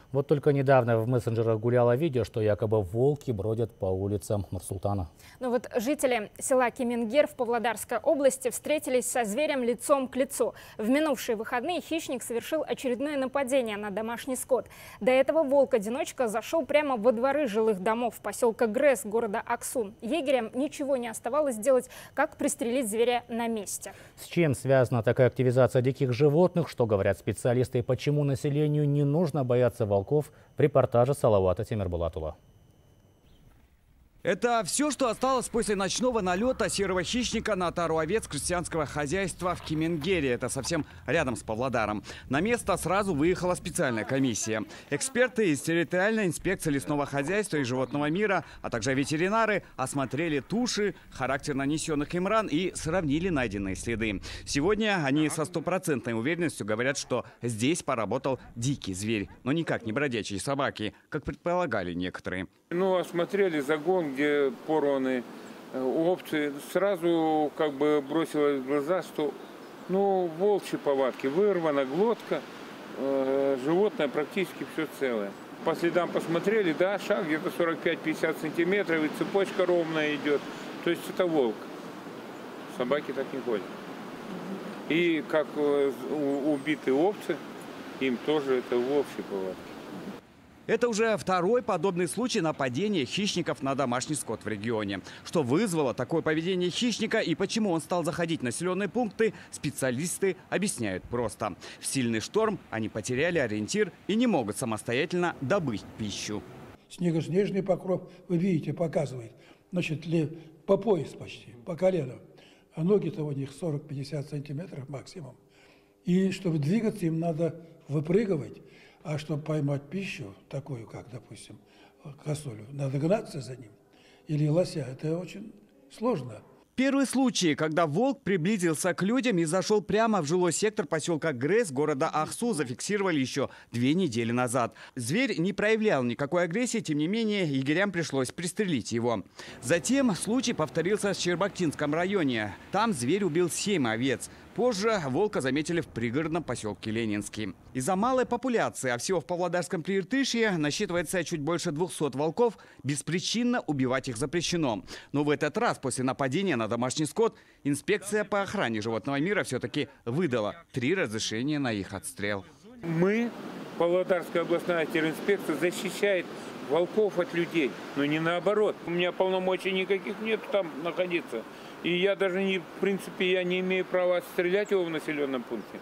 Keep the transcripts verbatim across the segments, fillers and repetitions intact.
Вот только недавно в мессенджерах гуляло видео, что якобы волки бродят по улицам Нур-Султана. Ну вот жители села Кемингер в Павлодарской области встретились со зверем лицом к лицу. В минувшие выходные хищник совершил очередное нападение на домашний скот. До этого волк-одиночка зашел прямо во дворы жилых домов поселка Грэс города Аксу. Егерям ничего не оставалось делать, как пристрелить зверя на месте. С чем связана такая активизация диких животных, что говорят специалисты и почему населению не нужно бояться волков, в репортаже Салавата Тимирбулатова. Это все, что осталось после ночного налета серого хищника на тару овец крестьянского хозяйства в Кемингере. Это совсем рядом с Павлодаром. На место сразу выехала специальная комиссия. Эксперты из территориальной инспекции лесного хозяйства и животного мира, а также ветеринары осмотрели туши, характер нанесенных им ран и сравнили найденные следы. Сегодня они со стопроцентной уверенностью говорят, что здесь поработал дикий зверь, но никак не бродячие собаки, как предполагали некоторые. Ну, осмотрели загон, где порваны овцы. Сразу как бы бросилось в глаза, что ну, волчьи повадки. Вырвана глотка, э, животное практически все целое. По следам посмотрели, да, шаг где-то сорок пять — пятьдесят сантиметров, и цепочка ровная идет. То есть это волк. Собаки так не ходят. И как убитые овцы, им тоже это волчьи повадки. Это уже второй подобный случай нападения хищников на домашний скот в регионе. Что вызвало такое поведение хищника и почему он стал заходить в населенные пункты, специалисты объясняют просто. В сильный шторм они потеряли ориентир и не могут самостоятельно добыть пищу. Снежный покров, вы видите, показывает, значит, по пояс почти, по колено. А ноги-то у них сорок — пятьдесят сантиметров максимум. И чтобы двигаться, им надо выпрыгивать. А чтобы поймать пищу, такую, как, допустим, косулю, надо гнаться за ним. Или лося. Это очень сложно. Первый случай, когда волк приблизился к людям и зашел прямо в жилой сектор поселка Грэс города Аксу, зафиксировали еще две недели назад. Зверь не проявлял никакой агрессии, тем не менее, егерям пришлось пристрелить его. Затем случай повторился в Щербактинском районе. Там зверь убил семь овец. Позже волка заметили в пригородном поселке Ленинский. Из-за малой популяции, а всего в Павлодарском Прииртышье насчитывается чуть больше двухсот волков, беспричинно убивать их запрещено. Но в этот раз, после нападения на домашний скот, инспекция по охране животного мира все-таки выдала три разрешения на их отстрел. Мы, Павлодарская областная теринспекция, защищает волков от людей, но не наоборот. У меня полномочий никаких нет там находиться. И я даже, не, в принципе, я не имею права стрелять его в населенном пункте.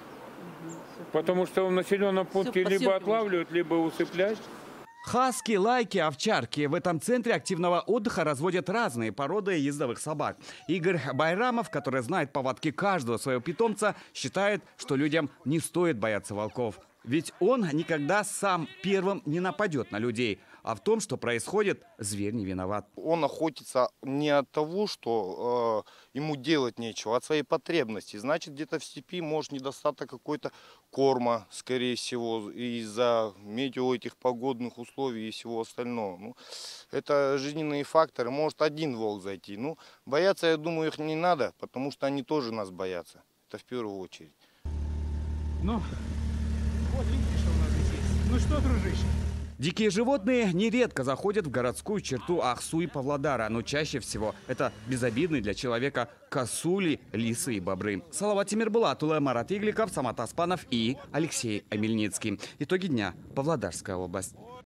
Потому что в населенном пункте либо отлавливают, либо усыплять. Хаски, лайки, овчарки. В этом центре активного отдыха разводят разные породы ездовых собак. Игорь Байрамов, который знает повадки каждого своего питомца, считает, что людям не стоит бояться волков. Ведь он никогда сам первым не нападет на людей. А в том, что происходит, зверь не виноват. Он охотится не от того, что э, ему делать нечего, а от своей потребности. Значит, где-то в степи может недостаток какой-то корма, скорее всего, из-за метео этих погодных условий и всего остального. Ну, это жизненные факторы. Может один волк зайти. Ну, бояться, я думаю, их не надо, потому что они тоже нас боятся. Это в первую очередь. Ну, вот видите, что у нас здесь есть. Ну что, дружище? Дикие животные нередко заходят в городскую черту Аксу и Павлодара, но чаще всего это безобидные для человека косули, лисы и бобры. Салават Тимирбулатова, Марат Игликов, Самат Аспанов и Алексей Амельницкий. Итоги дня. Павлодарская область.